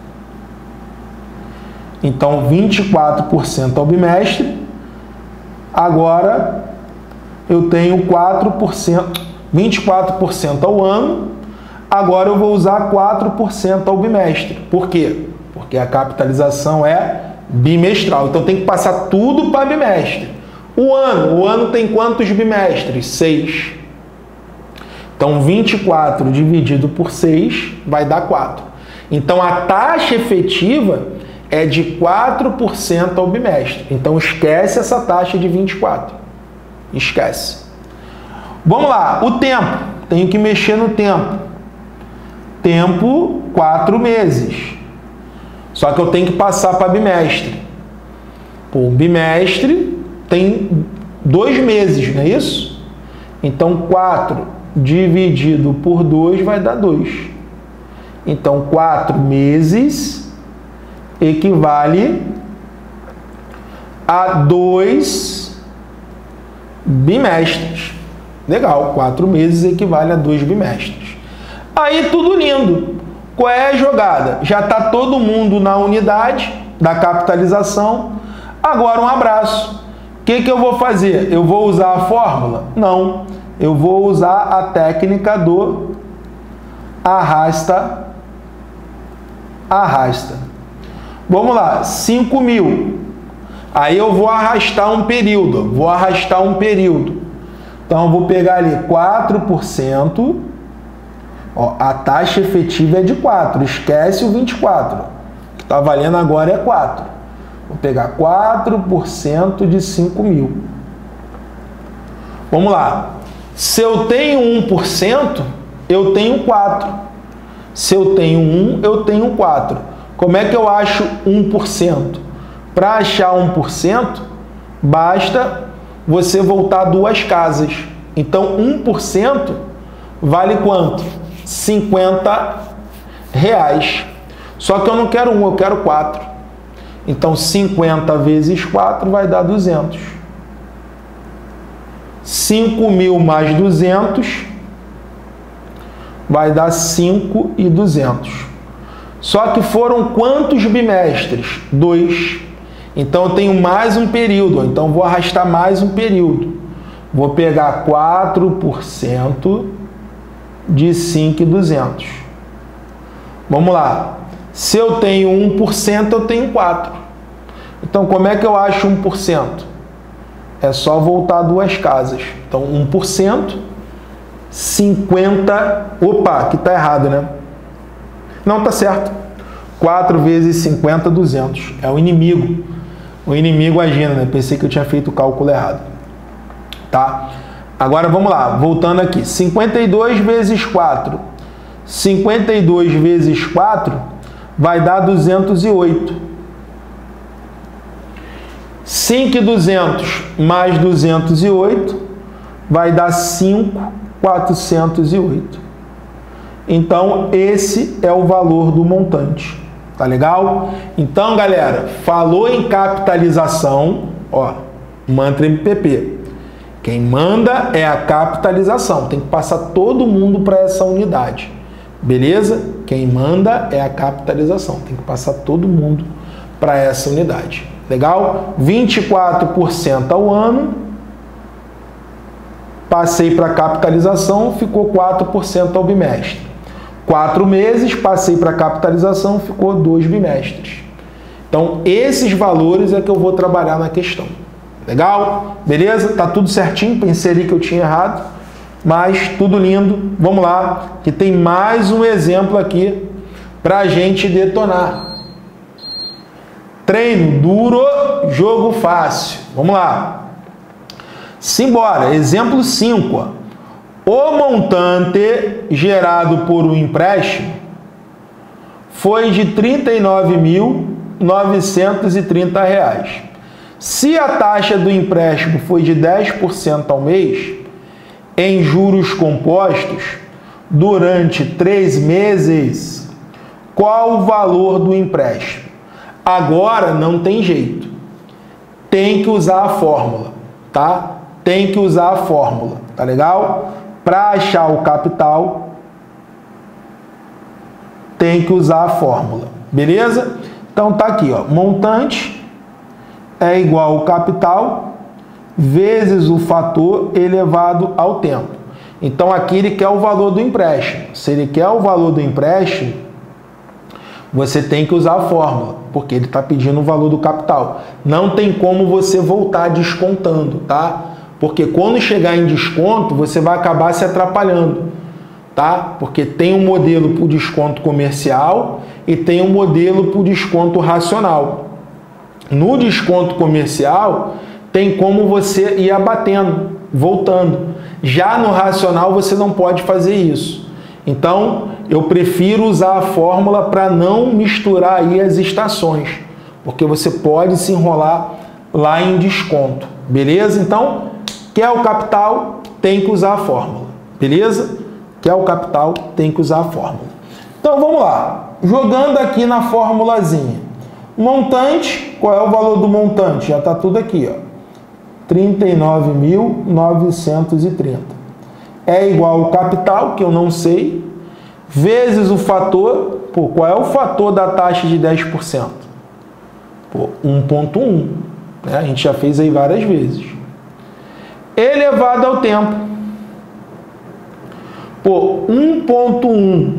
Então, vinte e quatro por cento ao bimestre. Agora, eu tenho quatro por cento, vinte e quatro por cento ao ano. Agora, eu vou usar quatro por cento ao bimestre. Por quê? Porque a capitalização é bimestral. Então, tem que passar tudo para bimestre. O ano. O ano tem quantos bimestres? seis. Então, vinte e quatro dividido por seis vai dar quatro. Então, a taxa efetiva é de quatro por cento ao bimestre. Então, esquece essa taxa de vinte e quatro. Esquece. Vamos lá. O tempo. Tenho que mexer no tempo. Tempo, quatro meses. Só que eu tenho que passar para bimestre. O bimestre tem dois meses, não é isso? Então, quatro dividido por dois vai dar dois. Então, quatro meses equivale a dois bimestres. Legal, quatro meses equivale a dois bimestres. Aí, tudo lindo. Qual é a jogada? Já está todo mundo na unidade da capitalização. Agora, um abraço. O que que eu vou fazer? Eu vou usar a fórmula? Não. Eu vou usar a técnica do arrasta, arrasta. Vamos lá, cinco mil. Aí eu vou arrastar um período, vou arrastar um período. Então, eu vou pegar ali quatro por cento, ó, a taxa efetiva é de quatro, esquece o vinte e quatro, o que está valendo agora é quatro. Vou pegar quatro por cento de cinco mil. Vamos lá. Se eu tenho um por cento, eu tenho quatro. Se eu tenho um, eu tenho quatro. Como é que eu acho um por cento? Para achar um por cento, basta você voltar duas casas. Então, um por cento vale quanto? cinquenta reais. Só que eu não quero um, eu quero quatro. Então, cinquenta vezes quatro vai dar duzentos. cinco mil mais duzentos vai dar cinco mil e duzentos. Só que foram quantos bimestres? Dois. Então, eu tenho mais um período. Então, vou arrastar mais um período. Vou pegar quatro por cento de cinco mil e duzentos. Vamos lá. Se eu tenho um por cento, eu tenho quatro. Então, como é que eu acho um por cento? É só voltar duas casas. Então, um por cento, cinquenta... Opa, aqui está errado, né? Não, está certo. quatro vezes cinquenta, duzentos. É o inimigo. O inimigo agindo, né? Pensei que eu tinha feito o cálculo errado. Tá? Agora, vamos lá. Voltando aqui. cinquenta e dois vezes quatro. cinquenta e dois vezes quatro vai dar duzentos e oito. cinco mil e duzentos mais duzentos e oito vai dar cinco mil quatrocentos e oito. Então, esse é o valor do montante. Tá legal? Então, galera, falou em capitalização, ó, mantra M P P. Quem manda é a capitalização. Tem que passar todo mundo para essa unidade. Beleza? Quem manda é a capitalização. Tem que passar todo mundo para essa unidade. Legal? vinte e quatro por cento ao ano. Passei para a capitalização, ficou quatro por cento ao bimestre. Quatro meses, passei para a capitalização, ficou dois bimestres. Então, esses valores é que eu vou trabalhar na questão. Legal? Beleza? Tá tudo certinho. Pensei ali que eu tinha errado. Mas tudo lindo. Vamos lá, que tem mais um exemplo aqui para a gente detonar. Treino duro, jogo fácil. Vamos lá. Simbora. Exemplo cinco. O montante gerado por um empréstimo foi de trinta e nove mil novecentos e trinta reais. Se a taxa do empréstimo foi de dez por cento ao mês, em juros compostos, durante três meses, qual o valor do empréstimo? Agora não tem jeito. Tem que usar a fórmula, tá? Tem que usar a fórmula, tá legal? Para achar o capital, tem que usar a fórmula, beleza? Então tá aqui, ó, montante é igual ao capital vezes o fator elevado ao tempo. Então aqui ele quer o valor do empréstimo. Se ele quer o valor do empréstimo, você tem que usar a fórmula, porque ele está pedindo o valor do capital. Não tem como você voltar descontando, tá? Porque quando chegar em desconto, você vai acabar se atrapalhando, tá? Porque tem um modelo para o desconto comercial e tem um modelo para o desconto racional. No desconto comercial, tem como você ir abatendo, voltando. Já no racional, você não pode fazer isso. Então, eu prefiro usar a fórmula para não misturar aí as estações, porque você pode se enrolar lá em desconto, beleza? Então, quer o capital, tem que usar a fórmula, beleza? Quer o capital, tem que usar a fórmula. Então, vamos lá. Jogando aqui na formulazinha. Montante, qual é o valor do montante? Já está tudo aqui, ó. trinta e nove mil novecentos e trinta. É igual ao capital, que eu não sei, vezes o fator. Pô, qual é o fator da taxa de dez por cento? Pô, um ponto um. Né? A gente já fez aí várias vezes. Elevado ao tempo. Pô, um ponto um.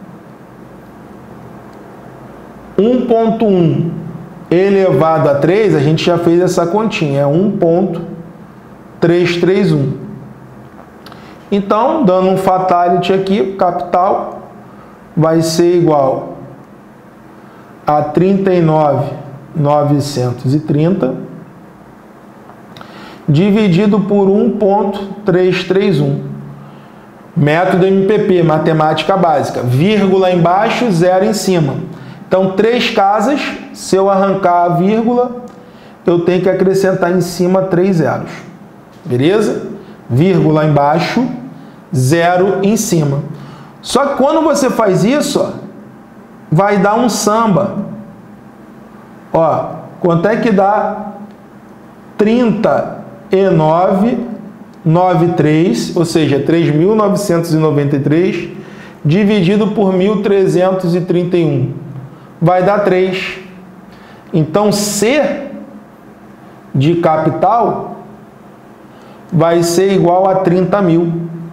um ponto um elevado a três, a gente já fez essa continha, é um ponto trezentos e trinta e um. Então, dando um fatality aqui, o capital vai ser igual a trinta e nove mil novecentos e trinta dividido por um ponto trezentos e trinta e um. Método M P P, matemática básica. Vírgula embaixo, zero em cima. Então, três casas, se eu arrancar a vírgula, eu tenho que acrescentar em cima três zeros. Beleza? Vírgula embaixo, zero em cima. Só que quando você faz isso, ó, vai dar um samba. Ó, quanto é que dá? trinta e nove vírgula noventa e três, ou seja, três mil novecentos e noventa e três, dividido por mil trezentos e trinta e um. Vai dar três. Então, C de capital vai ser igual a trinta mil.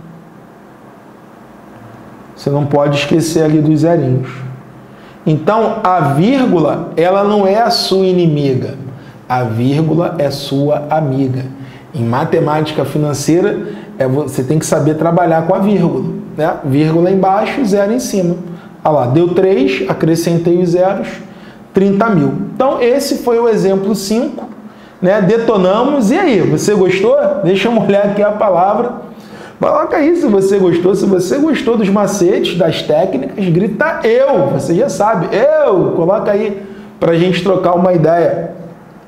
Você não pode esquecer ali dos zerinhos. Então, a vírgula, ela não é a sua inimiga. A vírgula é sua amiga. Em matemática financeira, é, você tem que saber trabalhar com a vírgula, né? Vírgula embaixo, zero em cima. Olha lá, deu três, acrescentei os zeros, trinta mil. Então, esse foi o exemplo cinco, né? Detonamos. E aí, você gostou? Deixa eu olhar aqui a palavra. Coloca aí se você gostou. Se você gostou dos macetes, das técnicas, grita eu. Você já sabe, eu. Coloca aí para a gente trocar uma ideia.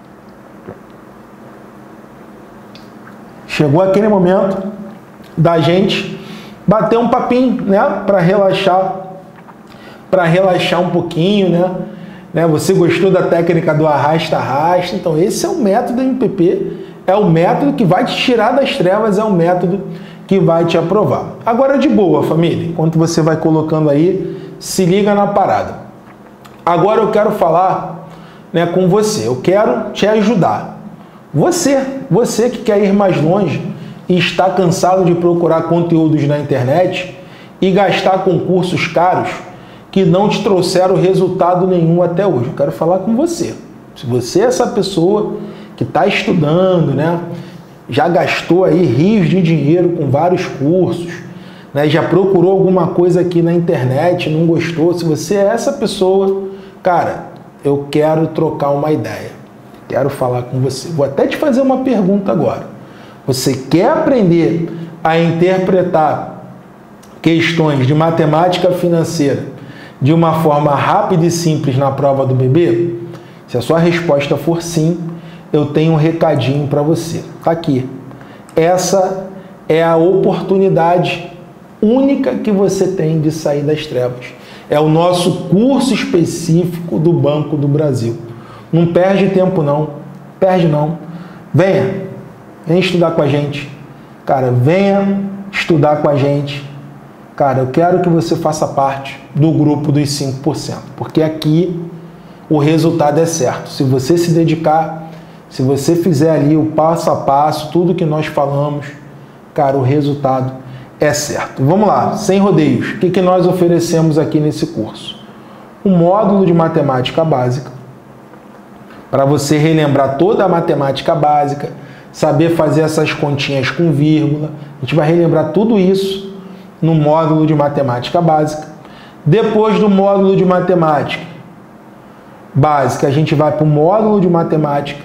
Chegou aquele momento da gente bater um papinho, né? Para relaxar, para relaxar um pouquinho, né? né? Você gostou da técnica do arrasta-arrasta? Então esse é o método M P P, é o método que vai te tirar das trevas, é o método que vai te aprovar. Agora de boa, família, enquanto você vai colocando aí, se liga na parada. Agora eu quero falar, né, com você, eu quero te ajudar. Você, você que quer ir mais longe e está cansado de procurar conteúdos na internet e gastar com cursos caros que não te trouxeram resultado nenhum até hoje. Eu quero falar com você. Se você é essa pessoa que está estudando, né, já gastou aí rios de dinheiro com vários cursos, né, já procurou alguma coisa aqui na internet, não gostou, se você é essa pessoa, cara, eu quero trocar uma ideia. Quero falar com você. Vou até te fazer uma pergunta agora. Você quer aprender a interpretar questões de matemática financeira de uma forma rápida e simples na prova do B B? Se a sua resposta for sim, eu tenho um recadinho para você. Tá aqui. Essa é a oportunidade única que você tem de sair das trevas. É o nosso curso específico do Banco do Brasil. Não perde tempo não, perde não. Venha, venha estudar com a gente. Cara, venha estudar com a gente. Cara, eu quero que você faça parte do grupo dos cinco por cento, porque aqui o resultado é certo. Se você se dedicar, se você fizer ali o passo a passo, tudo que nós falamos, cara, o resultado é certo. Vamos lá, sem rodeios. O que, que nós oferecemos aqui nesse curso? Um módulo de matemática básica, para você relembrar toda a matemática básica, saber fazer essas continhas com vírgula. A gente vai relembrar tudo isso no módulo de matemática básica. Depois do módulo de matemática básica, a gente vai para o módulo de matemática,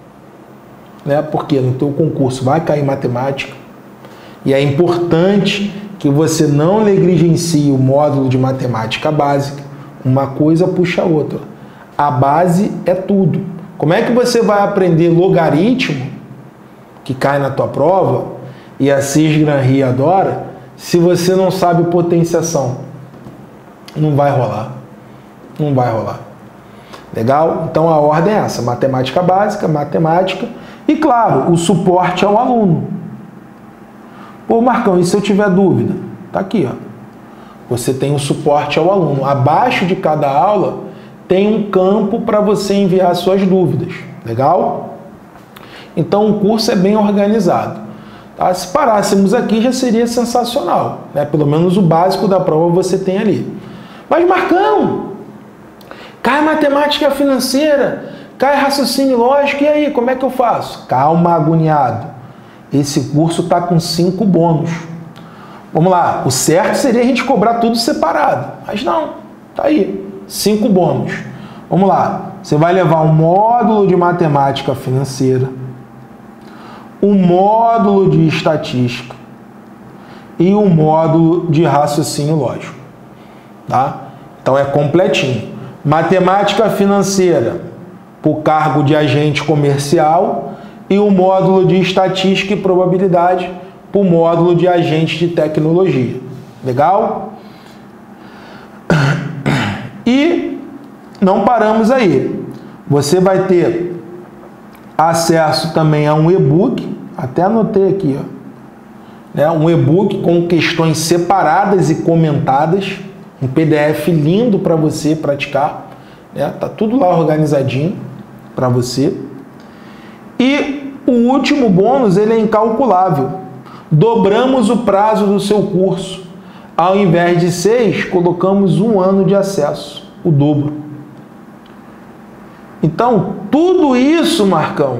né? Porque no teu concurso vai cair matemática. E é importante que você não negligencie o módulo de matemática básica. Uma coisa puxa a outra. A base é tudo. Como é que você vai aprender logaritmo, que cai na tua prova, e a Cis Gran Ri adora, se você não sabe potenciação? Não vai rolar. Não vai rolar. Legal? Então a ordem é essa: matemática básica, matemática e, claro, o suporte ao aluno. Pô, Marcão, e se eu tiver dúvida? Tá aqui, ó. Você tem o suporte ao aluno. Abaixo de cada aula tem um campo para você enviar suas dúvidas. Legal? Então o curso é bem organizado. Tá? Se parássemos aqui já seria sensacional, né? Pelo menos o básico da prova você tem ali. Mas Marcão, cai matemática financeira, cai raciocínio lógico, e aí, como é que eu faço? Calma, agoniado. Esse curso está com cinco bônus. Vamos lá, o certo seria a gente cobrar tudo separado, mas não, tá aí, cinco bônus. Vamos lá, você vai levar um módulo de matemática financeira, o módulo de estatística e o módulo de raciocínio lógico, tá? Então é completinho. Matemática financeira, por cargo de agente comercial, e o módulo de estatística e probabilidade, por módulo de agente de tecnologia. Legal? E não paramos aí. Você vai ter acesso também a um e-book, até anotei aqui, ó, né? Um e-book com questões separadas e comentadas, um P D F lindo para você praticar, né? Tá tudo lá organizadinho para você. E o último bônus, ele é incalculável. Dobramos o prazo do seu curso. Ao invés de seis, colocamos um ano de acesso, o dobro. Então, tudo isso, Marcão,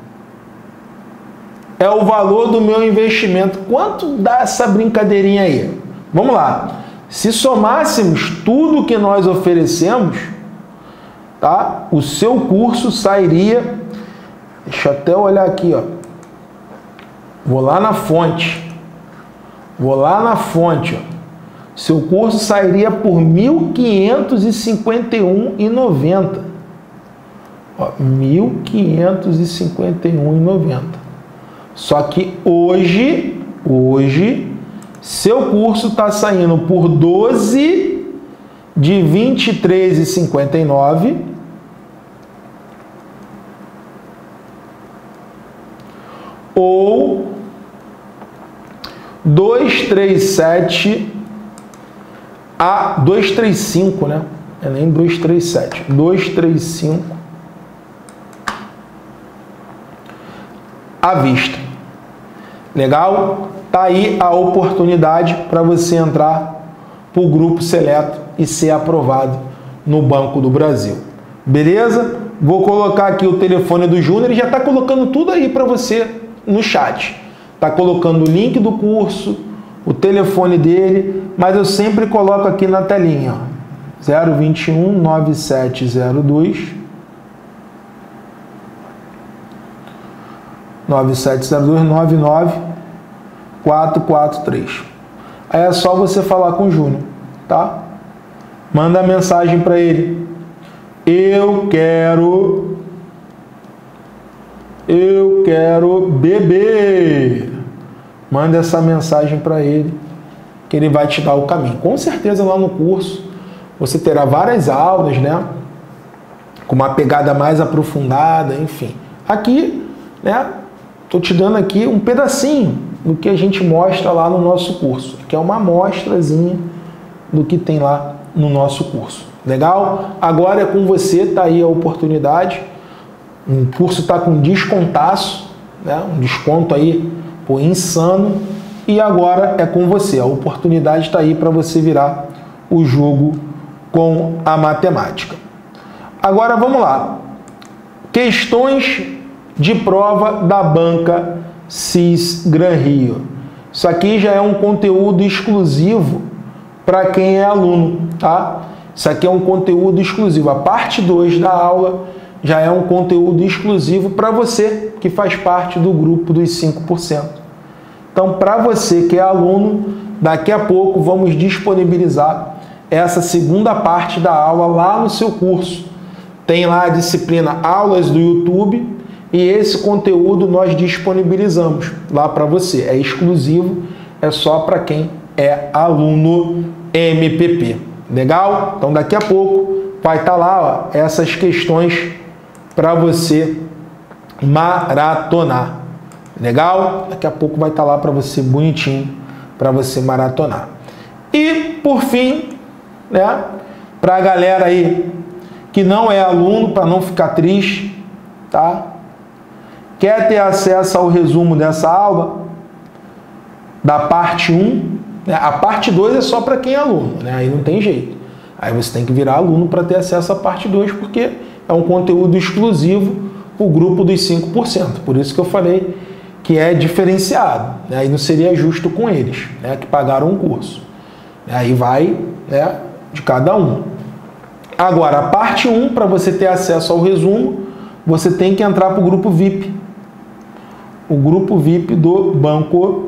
é o valor do meu investimento. Quanto dá essa brincadeirinha aí? Vamos lá. Se somássemos tudo que nós oferecemos, tá? O seu curso sairia... Deixa eu até olhar aqui, ó. Vou lá na fonte. Vou lá na fonte, ó. Seu curso sairia por mil quinhentos e cinquenta e um reais e noventa centavos. mil quinhentos e cinquenta e um reais e noventa centavos. Só que hoje, hoje, seu curso está saindo por doze de vinte e três reais e cinquenta e nove centavos. Ou duzentos e trinta e sete a duzentos e trinta e cinco, né? É nem duzentos e trinta e sete, duzentos e trinta e cinco à vista. Legal? Tá aí a oportunidade para você entrar para o grupo seleto e ser aprovado no Banco do Brasil. Beleza? Vou colocar aqui o telefone do Júnior, ele já está colocando tudo aí para você no chat. Está colocando o link do curso, o telefone dele, mas eu sempre coloco aqui na telinha, ó, zero vinte e um, nove sete zero dois, nove sete zero dois, nove nove quatro quatro três. Aí é só você falar com o Júnior, tá? Manda mensagem para ele. Eu quero... Eu quero beber. Manda essa mensagem para ele, que ele vai te dar o caminho. Com certeza lá no curso você terá várias aulas, né? Com uma pegada mais aprofundada, enfim. Aqui, né? Tô te dando aqui um pedacinho do que a gente mostra lá no nosso curso, que é uma amostrazinha do que tem lá no nosso curso. Legal? Agora é com você, tá aí a oportunidade. O curso está com descontaço, né? Um desconto aí, pô, insano. E agora é com você. A oportunidade está aí para você virar o jogo com a matemática. Agora vamos lá. Questões de prova da banca Cis Gran Rio. Isso aqui já é um conteúdo exclusivo para quem é aluno, tá? Isso aqui é um conteúdo exclusivo. A parte dois da aula já é um conteúdo exclusivo para você que faz parte do grupo dos cinco por cento. Então, para você que é aluno, daqui a pouco vamos disponibilizar essa segunda parte da aula lá no seu curso. Tem lá a disciplina Aulas do YouTube e esse conteúdo nós disponibilizamos lá para você. É exclusivo, é só para quem é aluno M P P. Legal? Então, daqui a pouco vai estar lá, ó, essas questões para você maratonar. Legal? Daqui a pouco vai estar lá para você bonitinho, para você maratonar. E, por fim, né, para a galera aí que não é aluno, para não ficar triste, tá? Quer ter acesso ao resumo dessa aula, da parte um, né? A parte dois é só para quem é aluno, né? Aí não tem jeito. Aí você tem que virar aluno para ter acesso à parte dois, porque é um conteúdo exclusivo para o grupo dos cinco por cento. Por isso que eu falei que é diferenciado, né? Aí não seria justo com eles, né, que pagaram um curso. Aí vai, né, de cada um. Agora, a parte um, para você ter acesso ao resumo, você tem que entrar para o grupo V I P. O grupo V I P do Banco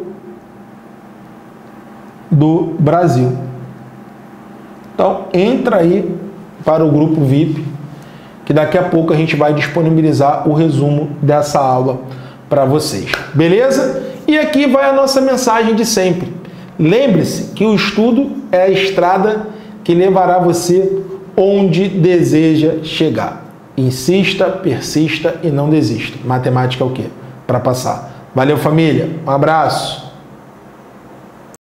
do Brasil. Então, entra aí para o grupo V I P, que daqui a pouco a gente vai disponibilizar o resumo dessa aula para vocês. Beleza? E aqui vai a nossa mensagem de sempre. Lembre-se que o estudo é a estrada que levará você onde deseja chegar. Insista, persista e não desista. Matemática é o quê? Para passar. Valeu, família. Um abraço.